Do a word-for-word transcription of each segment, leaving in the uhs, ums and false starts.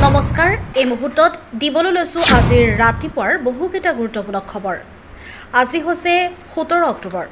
নমস্কাৰ এই মুহূৰ্তত দিবলৈ লৈছো আজিৰ ৰাতিপুৱাৰ বহুকেইটা গুৰুত্বপূৰ্ণ খবৰ আজি হৈছে সোতৰ অক্টোবৰ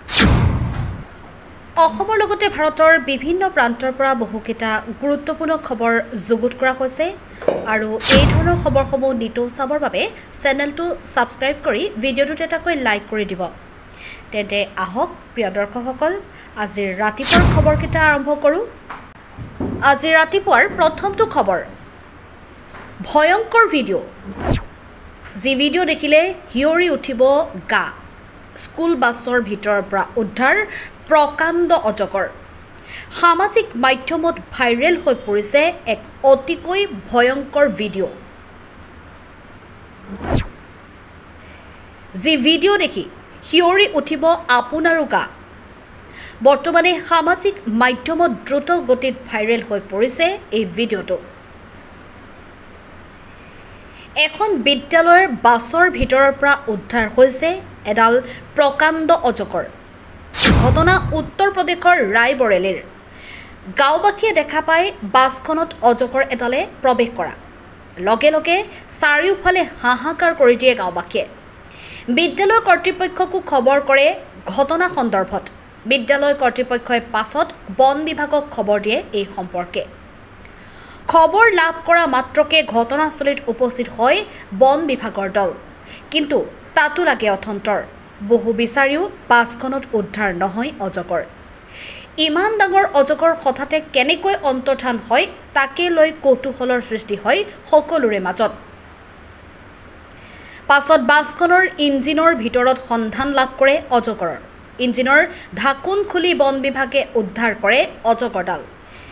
অসমৰ লগতে ভাৰতৰ বিভিন্ন প্ৰান্তৰ পৰা বহুকেইটা গুৰুত্বপূৰ্ণ খবৰ যুগুত কৰা হৈছে আৰু এই ধৰণৰ খবৰসমূহ নিতৌ চাবৰ বাবে চেনেলটো সাবস্ক্ৰাইব কৰি ভিডিঅ'টোত এটাকৈ লাইক কৰি দিব তেন্তে আহক প্ৰিয় দৰ্শকসকল আজিৰ ৰাতিপুৱাৰ খবৰকেইটা আৰম্ভ কৰোঁ আজি ৰাতিপুৱাৰ প্ৰথমটো খবৰ ভয়ংকৰ ভিডিঅ' যি ভিডিঅ' দেখিলে হিয়ৰি উঠিব গা স্কুল বাছৰ ভিতৰৰ পৰা উদ্ধাৰ প্ৰকাণ্ড অজগৰ সামাজিক মাধ্যমত ভাইৰেল হৈ পৰিছে এক অতিকৈ ভয়ংকৰ ভিডিঅ' যি ভিডিঅ' দেখি হিয়ৰি উঠিব আপোনাৰো গা বৰ্তমানে সামাজিক মাধ্যমত দ্ৰুত গতিত ভাইৰেল হৈ পৰিছে এই ভিডিঅ'টো এখন বিদ্যালয়ৰ বাছৰ ভিতৰৰ পৰা উদ্ধাৰ হৈছে এডাল প্ৰকাণ্ড অজগৰ ঘটনা উত্তৰ প্ৰদেশৰ ৰায়বৰেলীৰ গাঁওবাসীয়ে দেখা পাই বাছখনত অজগৰ এডালে প্ৰৱেশ কৰা লগে লগে চাৰিওফালে হাহাকাৰ কৰি দিয়ে গাঁওবাসীয়ে বিদ্যালয় কৰ্তৃপক্ষকো খবৰ কৰে ঘটনা সন্দৰ্ভত বিদ্যালয় কৰ্তৃপক্ষই পাছত বন বিভাগক খবৰ দিয়ে এই সম্পৰ্কে খবৰ লাভ কৰা মাত্ৰকে ঘটনাস্থলীত উপস্থিত হয় বন বিভাগৰ দল কিন্তু তাতো লাগে অথন্তৰ বহু বিচাৰিও বাছখনত উদ্ধাৰ নহয় অজগৰ ইমান ডাঙৰ অজগৰ হঠাতে কেনেকৈ অন্তৰ্ধান হয় তাকে লৈ কৌতুহলৰ সৃষ্টি হয় সকলোৰে মাজত পাছত বাছখনৰ ইঞ্জিনৰ ভিতৰত সন্ধান লাভ কৰে অজগৰৰ ইঞ্জিনৰ ঢাকুন খুলি বন বিভাগে উদ্ধাৰ কৰে অজগৰডাল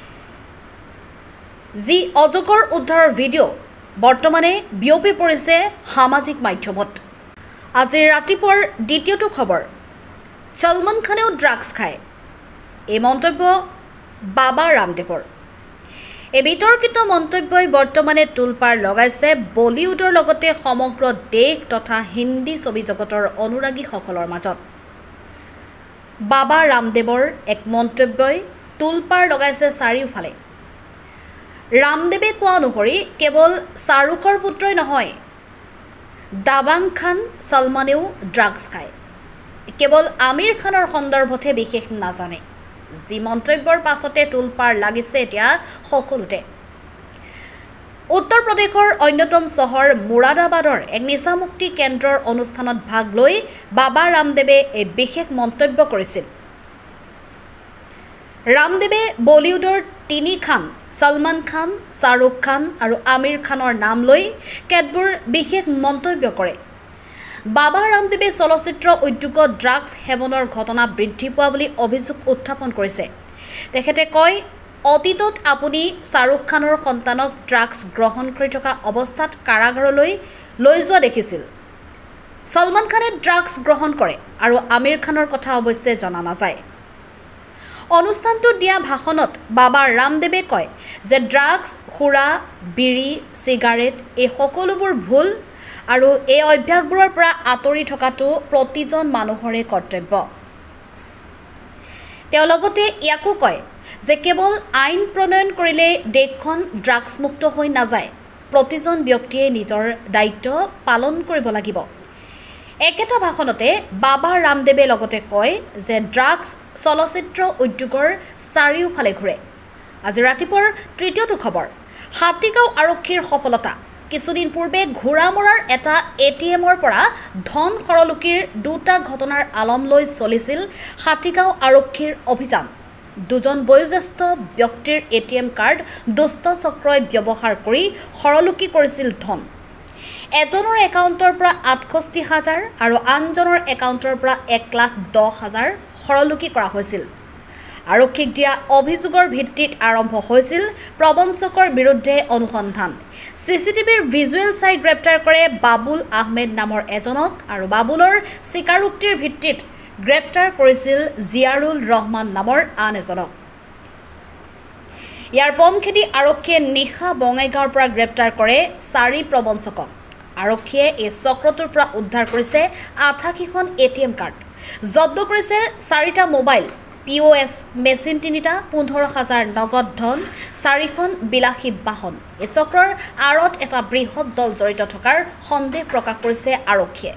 যি অজগৰ উদ্ধাৰৰ ভিডিঅ' বৰ্তমানে বিয়পি পৰিছে সামাজিক মাধ্যমত আজি ৰাতিপুৱাৰ দ্বিতীয়টো খবৰ চলমান খানেও ড্ৰাগছ খায় এই মন্তব্য বাবা ৰামদেৱৰ এই বিতৰ্কিত মন্তব্যই বৰ্তমানে তোলপাৰ লগাইছে বলিউডৰ লগতে সমগ্ৰ দেশ তথা হিন্দী ছবি জগতৰ অনুৰাগীসকলৰ মাজত বাবা ৰামদেৱৰ এক মন্তব্যই তোলপাৰ লগাইছে চাৰিওফালে ৰামদেৱে কোৱা অনুসৰি কেৱল শাহৰুখৰ পুত্ৰই নহয় দাবাং খান সলমানেও ড্ৰাগছ খায় কেৱল আমিৰ খানৰ সন্দৰ্ভতে বিশেষ নাজানে যি মন্তব্যৰ পাছতে তোলপাৰ লাগিছে এতিয়া সকলোতে উত্তৰ প্ৰদেশৰ অন্যতম চহৰ মুৰাদাবাদৰ এক নিচামুক্তি কেন্দ্ৰৰ অনুষ্ঠানত ভাগ লৈ বাবা ৰামদেৱে এই বিশেষ মন্তব্য কৰিছিল ৰামদেৱে বলিউডৰ তিনি খান সলমান খান শাহৰুখ খান আৰু আমিৰ খানৰ নাম লৈ কেতবোৰ বিশেষ মন্তব্য কৰে বাবা ৰামদেৱে চলচ্চিত্ৰ উদ্যোগত ড্ৰাগছ সেৱনৰ ঘটনা বৃদ্ধি পোৱা বুলি অভিযোগ উত্থাপন কৰিছে তেখেতে কয় অতীতত আপুনি শাহৰুখ খানৰ সন্তানক ড্ৰাগছ গ্ৰহণ কৰি থকা অৱস্থাত কাৰাগাৰলৈ লৈ যোৱা দেখিছিল সলমান খানে ড্ৰাগছ গ্ৰহণ কৰে আৰু আমিৰ খানৰ কথা অৱশ্যে জনা নাযায় অনুষ্ঠানটোত দিয়া ভাষণত বাবা ৰামদেৱে কয় যে ড্ৰাগছ খুৰা বিড়ি চিগাৰেট এই সকলোবোৰ ভুল আৰু এই অভ্যাসবোৰৰ পৰা আঁতৰি থকাটো প্ৰতিজন মানুহৰে কৰ্তব্য তেওঁ লগতে ইয়াকো কয় যে কেৱল আইন প্ৰণয়ন কৰিলে দেশখন ড্ৰাগছ মুক্ত হৈ নাযায় প্ৰতিজন ব্যক্তিয়ে নিজৰ দায়িত্ব পালন কৰিব লাগিব একেটা ভাষণতে বাবা ৰামদেৱে লগতে কয় যে ড্ৰাগছ চলচ্চিত্ৰ উদ্যোগৰ চাৰিওফালে ঘূৰে আজি ৰাতিপুৱাৰ তৃতীয়টো খবৰ হাতীগাঁও আৰক্ষীৰ সফলতা কিছুদিন পূৰ্বে ঘোঁৰামৰাৰ এটা এ টি এমৰ পৰা ধন সৰলুকিৰ দুটা ঘটনাৰ আলম লৈ চলিছিল হাতীগাঁও আৰক্ষীৰ অভিযান দুজন বয়োজ্যেষ্ঠ ব্যক্তিৰ এ টি এম কাৰ্ড দুষ্ট চক্ৰই ব্যৱহাৰ কৰি সৰলুকি কৰিছিল ধন এজনৰ একাউণ্টৰ পৰা আঠষষ্ঠি হাজাৰ আৰু আনজনৰ একাউণ্টৰ পৰা এক লাখ দহ হাজাৰ সৰলুকি কৰা হৈছিল আৰক্ষীক দিয়া অভিযোগৰ ভিত্তিত আৰম্ভ হৈছিল প্ৰবঞ্চকৰ বিৰুদ্ধে অনুসন্ধান চিচিটিভিৰ ভিজুৱেল চাই গ্ৰেপ্তাৰ কৰে বাবুল আহমেদ নামৰ এজনক আৰু বাবুলৰ স্বীকাৰোক্তিৰ ভিত্তিত গ্ৰেপ্তাৰ কৰিছিল জিয়াৰুল ৰহমান নামৰ আন এজনক ইয়াৰ পমখেদি আৰক্ষীয়ে নিশা বঙাইগাঁৱৰ পৰা গ্ৰেপ্তাৰ কৰে চাৰি প্ৰবঞ্চকক আৰক্ষীয়ে এই চক্ৰটোৰ পৰা উদ্ধাৰ কৰিছে আঠাশীখন এ টি এম কাৰ্ড জব্দ কৰিছে চাৰিটা mobile P O' S machine তিনিটা পোন্ধৰ হাজাৰ নগদ ধন চাৰিখন বিলাসী বাহন এই চক্ৰৰ আঁৰত এটা বৃহৎ দল জড়িত থকাৰ সন্দেহ প্ৰকাশ কৰিছে আৰক্ষীয়ে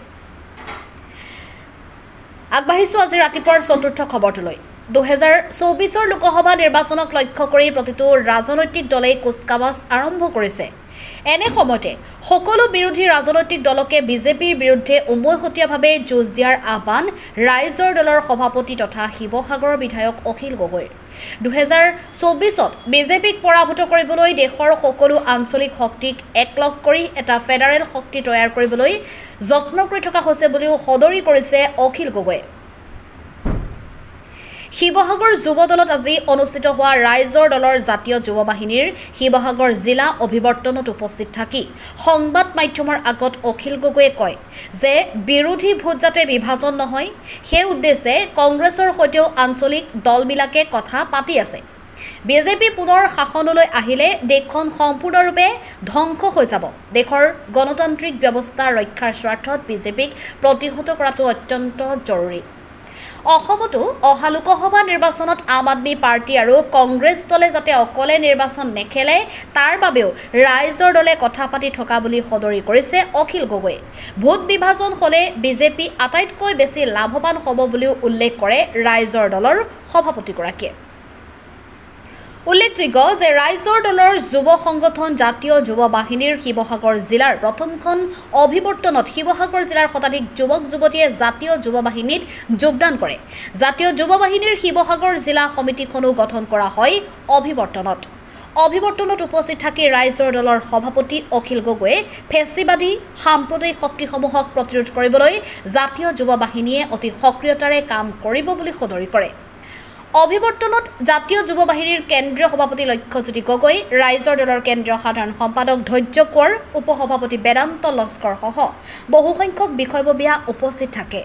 আগবাঢ়িছো আজি ৰাতিপুৱাৰ চতুৰ্থ খবৰটোলৈ দুহেজাৰ চৌবিছৰ লোকসভা নিৰ্বাচনক লক্ষ্য কৰি প্ৰতিটো ৰাজনৈতিক দলেই কুচকাৱাজ আৰম্ভ কৰিছে এনে সময়তে সকলো বিৰোধী ৰাজনৈতিক দলকে বিজেপিৰ বিৰুদ্ধে উমৈহতীয়াভাৱে যুঁজ দিয়াৰ আহ্বান ৰাইজৰ দলৰ সভাপতি তথা শিৱসাগৰৰ বিধায়ক অখিল গগৈৰ দুহেজাৰ চৌবিছত বিজেপিক পৰাভূত কৰিবলৈ দেশৰ সকলো আঞ্চলিক শক্তিক একলগ কৰি এটা ফেডাৰেল শক্তি তৈয়াৰ কৰিবলৈ যত্ন কৰি থকা হৈছে বুলিও সদৰি কৰিছে অখিল গগৈয়ে শিৱসাগৰ যুৱ দলত আজি অনুষ্ঠিত হোৱা ৰাইজৰ দলৰ জাতীয় যুৱ বাহিনীৰ শিৱসাগৰ জিলা অভিৱৰ্তনত উপস্থিত থাকি সংবাদ মাধ্যমৰ আগত অখিল গগৈয়ে কয় যে বিৰোধী ভোট যাতে বিভাজন নহয় সেই উদ্দেশ্যে কংগ্ৰেছৰ সৈতেও আঞ্চলিক দলবিলাকে কথা পাতি আছে বিজেপি পুনৰ শাসনলৈ আহিলে দেশখন সম্পূৰ্ণৰূপে ধ্বংস হৈ যাব দেশৰ গণতান্ত্ৰিক ব্যৱস্থা ৰক্ষাৰ স্বাৰ্থত বিজেপিক প্ৰতিহত কৰাটো অত্যন্ত জৰুৰী অসমতো অহা লোকসভা নিৰ্বাচনত আম আদমি পাৰ্টি আৰু কংগ্ৰেছ দলে যাতে অকলে নিৰ্বাচন নেখেলে তাৰ বাবেও ৰাইজৰ দলে কথা পাতি থকা বুলি সদৰি কৰিছে অখিল গগৈয়ে ভোট বিভাজন হ'লে বিজেপি আটাইতকৈ বেছি লাভৱান হ'ব বুলিও উল্লেখ কৰে ৰাইজৰ দলৰ সভাপতিগৰাকীয়ে উল্লেখযোগ্য যে ৰাইজৰ দলৰ যুৱ সংগঠন জাতীয় যুৱ বাহিনীৰ শিৱসাগৰ জিলাৰ প্ৰথমখন অভিৱৰ্তনত শিৱসাগৰ জিলাৰ শতাধিক যুৱক যুৱতীয়ে জাতীয় যুৱ বাহিনীত যোগদান কৰে জাতীয় যুৱ বাহিনীৰ শিৱসাগৰ জিলা সমিতিখনো গঠন কৰা হয় অভিৱৰ্তনত অভিৱৰ্তনত উপস্থিত থাকি ৰাইজৰ দলৰ সভাপতি অখিল গগৈয়ে ফেচিবাদী সাম্প্ৰদায়িক শক্তিসমূহক প্ৰতিৰোধ কৰিবলৈ জাতীয় যুৱ বাহিনীয়ে অতি সক্ৰিয়তাৰে কাম কৰিব বুলি সদৰি কৰে অভিৱৰ্তনত জাতীয় যুৱ বাহিনীৰ কেন্দ্ৰীয় সভাপতি লক্ষ্যজ্যোতি গগৈ ৰাইজৰ দলৰ কেন্দ্ৰীয় সাধাৰণ সম্পাদক ধৈৰ্য কোঁৱৰ উপসভাপতি বেদান্ত লস্কৰ সহ বহুসংখ্যক বিষয়ববীয়া উপস্থিত থাকে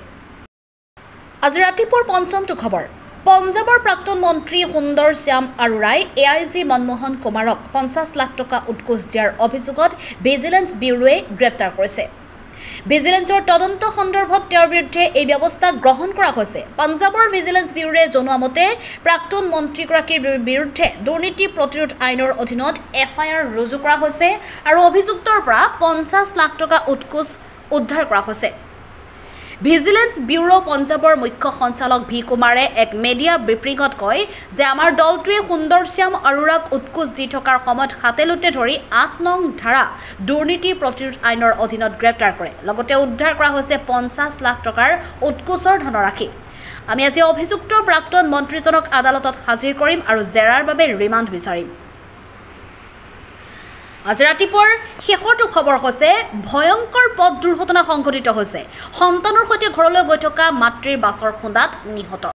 আজি ৰাতিপুৱাৰ পঞ্চমটো খবৰ পঞ্জাবৰ প্ৰাক্তন মন্ত্ৰী সুন্দৰ শ্যাম আৰোৰাই এ আই জি মনমোহন কুমাৰক পঞ্চাছ লাখ টকা উৎকোচ দিয়াৰ অভিযোগত ভিজিলেন্স ব্যুৰোৱে গ্ৰেপ্তাৰ কৰিছে ভিজিলেন্সৰ তদন্ত সন্দৰ্ভত তেওঁৰ বিৰুদ্ধে এই ব্যৱস্থা গ্ৰহণ কৰা হৈছে পঞ্জাবৰ ভিজিলেন্স ব্যুৰোৱে জনোৱা মতে প্ৰাক্তন মন্ত্ৰীগৰাকীৰ বিৰুদ্ধে দুৰ্নীতি প্ৰতিৰোধ আইনৰ অধীনত এফ আই আৰ ৰুজু কৰা হৈছে আৰু অভিযুক্তৰ পৰা পঞ্চাছ লাখ টকা উৎকোচ উদ্ধাৰ কৰা হৈছে ভিজিলেন্স ব্যুৰো পঞ্জাবৰ মুখ্য সঞ্চালক ভি কুমাৰে এক মিডিয়া ব্ৰিফিঙত কয় যে আমাৰ দলটোৱে সুন্দৰ শ্যাম আৰোৰাক উৎকোচ দি থকাৰ সময়ত হাতেলোতে ধৰি আঠ নং ধাৰা দুৰ্নীতি প্ৰতিৰোধ আইনৰ অধীনত গ্ৰেপ্তাৰ কৰে লগতে উদ্ধাৰ কৰা হৈছে পঞ্চাছ লাখ টকাৰ উৎকোচৰ ধনৰাশি আমি আজি অভিযুক্ত প্ৰাক্তন মন্ত্ৰীজনক আদালতত হাজিৰ কৰিম আৰু জেৰাৰ বাবে ৰিমাণ্ড বিচাৰিম আজি ৰাতিপুৱাৰ শেষৰটো খবৰ হৈছে ভয়ংকৰ পথ দুৰ্ঘটনা সংঘটিত হৈছে সন্তানৰ সৈতে ঘৰলৈ গৈ থকা মাতৃৰ বাছৰ খুন্দাত নিহত